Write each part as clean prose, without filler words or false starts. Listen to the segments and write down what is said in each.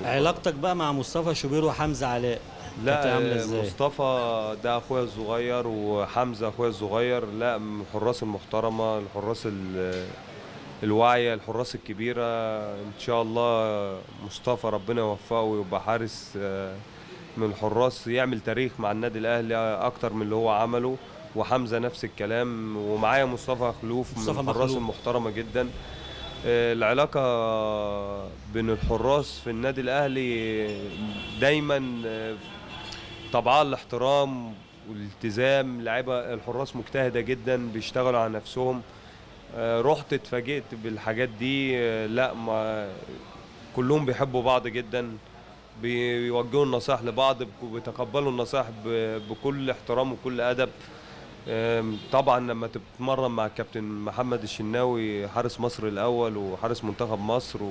علاقتك بقى مع مصطفى شوبير وحمزة علاء كانت عاملة لا ازاي؟ مصطفى ده اخويا الصغير وحمزه اخويا الصغير، لا من الحراس المحترمه، الحراس الواعيه، الحراس الكبيره. ان شاء الله مصطفى ربنا يوفقه ويبقى حارس من الحراس يعمل تاريخ مع النادي الاهلي اكتر من اللي هو عمله. وحمزه نفس الكلام، ومعايا مصطفى خلوف من مصطفى الحراس مخلوف. المحترمه جدا. العلاقة بين الحراس في النادي الأهلي دايما طبعا الاحترام والالتزام. لعيبة الحراس مجتهدة جدا، بيشتغلوا على نفسهم. رحت اتفاجئت بالحاجات دي. لا ما كلهم بيحبوا بعض جدا، بيوجهوا النصائح لبعض، بيتقبلوا النصائح بكل احترام وكل أدب. طبعا لما تتمرن مع الكابتن محمد الشناوي حارس مصر الاول وحارس منتخب مصر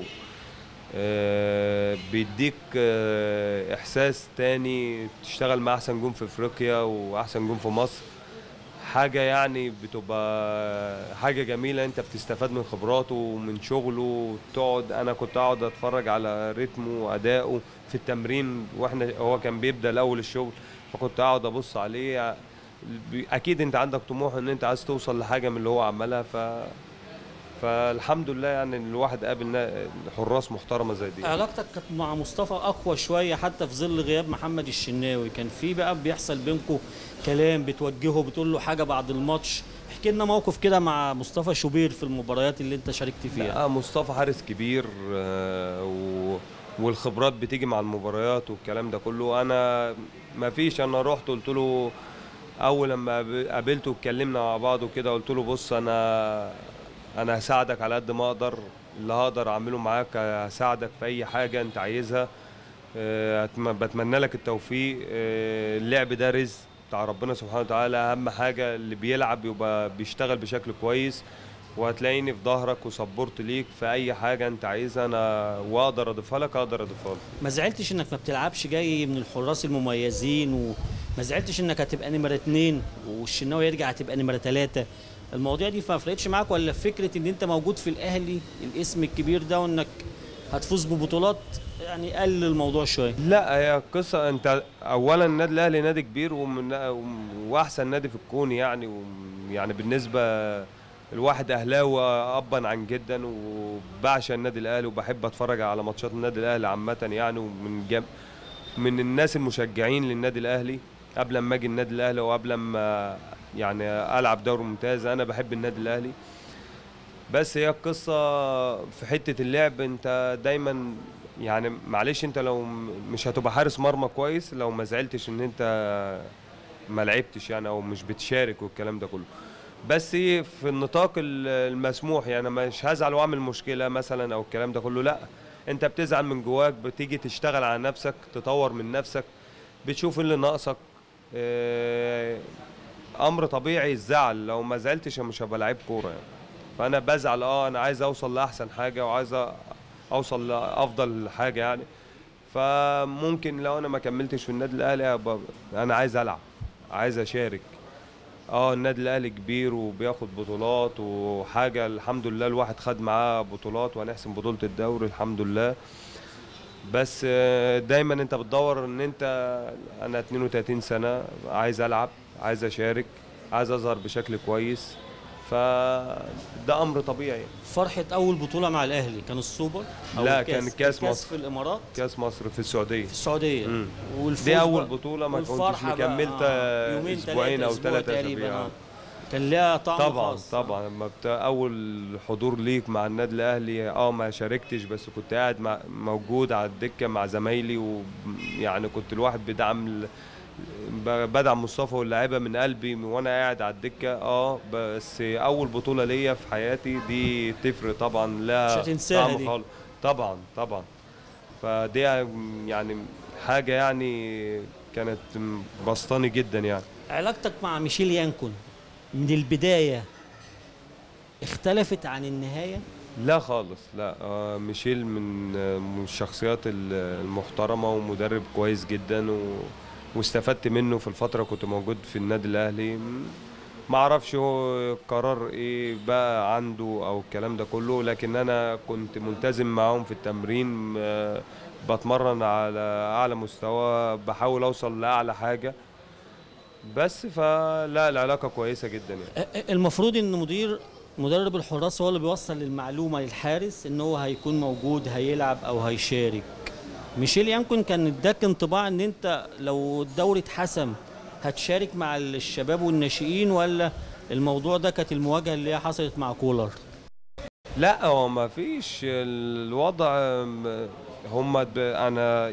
بيديك احساس تاني، تشتغل مع احسن جون في افريقيا واحسن جون في مصر. حاجة يعني بتبقى حاجة جميلة، انت بتستفاد من خبراته ومن شغله. تقعد، انا كنت اقعد اتفرج على رتمه وادائه في التمرين، واحنا هو كان بيبدأ الاول الشغل، فكنت اقعد ابص عليه. اكيد انت عندك طموح ان انت عايز توصل لحاجه من اللي هو عملها. فالحمد لله يعني ان الواحد قابل حراس محترمه زي دي. علاقتك كانت مع مصطفى اقوى شوية حتى في ظل غياب محمد الشناوي، كان في بقى بيحصل بينكم كلام، بتوجهه بتقول له حاجة بعد الماتش؟ احكي لنا موقف كده مع مصطفى شوبير في المباريات اللي انت شاركت فيها. لا مصطفى حارس كبير، والخبرات بتيجي مع المباريات والكلام ده كله. انا ما فيش، انا رحت قلت له اول لما قابلته واتكلمنا مع بعض وكده، قلت له بص انا هساعدك على قد ما اقدر، اللي هقدر اعمله معاك هساعدك في اي حاجه انت عايزها. بتمنى لك التوفيق. اللعب ده رزق بتاع ربنا سبحانه وتعالى، اهم حاجه اللي بيلعب يبقى بيشتغل بشكل كويس، وهتلاقيني في ظهرك وسبورت ليك في اي حاجه انت عايزها، انا واقدر اضيفها لك اقدر اضيفها لك. ما زعلتش انك ما بتلعبش جاي من الحراس المميزين، وما زعلتش انك هتبقى نمرة اتنين والشناوي يرجع هتبقى نمرة تلاتة؟ المواضيع دي ما فرقتش معاك، ولا فكرة ان انت موجود في الاهلي الاسم الكبير ده وانك هتفوز ببطولات يعني قل الموضوع شوية؟ لا هي قصة، انت اولا النادي الاهلي نادي كبير واحسن نادي في الكون يعني. يعني بالنسبة الواحد اهلاوي ابا عن جدا، وبعشق النادي الاهلي وبحب اتفرج على ماتشات النادي الاهلي عامة يعني. من الناس المشجعين للنادي الاهلي قبل ما اجي النادي الاهلي وقبل ما يعني العب دوري ممتاز. انا بحب النادي الاهلي. بس هي القصة في حتة اللعب، انت دايما يعني معلش، انت لو مش هتبقى حارس مرمى كويس لو ما زعلتش ان انت ما لعبتش يعني، او مش بتشارك والكلام ده كله. بس في النطاق المسموح يعني، مش هزعل واعمل مشكلة مثلا او الكلام ده كله، لا. انت بتزعل من جواك، بتيجي تشتغل على نفسك، تطور من نفسك، بتشوف اللي ناقصك. اه، امر طبيعي الزعل، لو ما زعلتش مش هبقى لعيب كورة يعني. فانا بزعل، انا عايز اوصل لاحسن حاجه، وعايز اوصل لافضل حاجه يعني. فممكن لو انا ما كملتش في النادي الاهلي انا عايز العب، عايز اشارك. النادي الاهلي كبير وبياخد بطولات وحاجه، الحمد لله الواحد خد معاه بطولات، وهنحسم بطوله الدوري الحمد لله. بس دايما انت بتدور ان انت، انا 32 سنه عايز العب، عايز اشارك، عايز اظهر بشكل كويس. فده امر طبيعي. فرحة اول بطولة مع الاهلي كان السوبر او لا كان كاس الكاس مصر. في الامارات، كاس مصر في السعوديه. في السعودية. امم والفوز دي اول بقى بطوله ما كنتش والفرحة بقى مكملت يومين اسبوعين ثلاثة او اسبوع 3 اسابيع. تقريبا. كان ليها طعم طبعا خاص. طبعا لما اول حضور ليك مع النادي الاهلي، ما شاركتش بس كنت قاعد موجود على الدكه مع زمايلي، ويعني كنت الواحد بدعم مصطفى واللاعيبه من قلبي وانا قاعد على الدكه. بس اول بطوله ليا في حياتي دي تفرق طبعا، مش لا هتنساها طعم دي. خالص. طبعا طبعا. فدي يعني حاجه يعني كانت بسطاني جدا يعني. علاقتك مع ميشيل يانكون من البداية اختلفت عن النهاية؟ لا خالص، لا. ميشيل من الشخصيات المحترمة ومدرب كويس جدا، واستفدت منه في الفترة كنت موجود في النادي الأهلي. ما اعرفش هو قرار ايه بقى عنده او الكلام ده كله، لكن انا كنت ملتزم معاهم في التمرين. بتمرن على اعلى مستوى، بحاول اوصل لاعلى حاجه، بس فلا العلاقه كويسه جدا يعني. المفروض ان مدرب الحراس هو اللي بيوصل المعلومه للحارس ان هو هيكون موجود هيلعب او هيشارك. ميشيل يمكن كان اداك انطباع ان انت لو الدوري اتحسم هتشارك مع الشباب والناشئين، ولا الموضوع ده كانت المواجهه اللي هي حصلت مع كولر؟ لا هو ما فيش الوضع، انا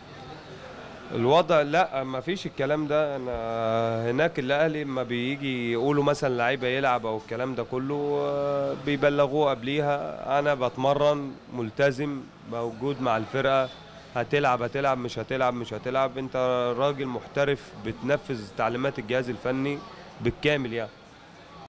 الوضع لا ما فيش الكلام ده. انا هناك الاهلي ما بيجي يقولوا مثلا لعيبه يلعب او الكلام ده كله بيبلغوه قبليها. انا بتمرن ملتزم موجود مع الفرقه، هتلعب مش هتلعب، انت راجل محترف بتنفذ تعليمات الجهاز الفني بالكامل يعني.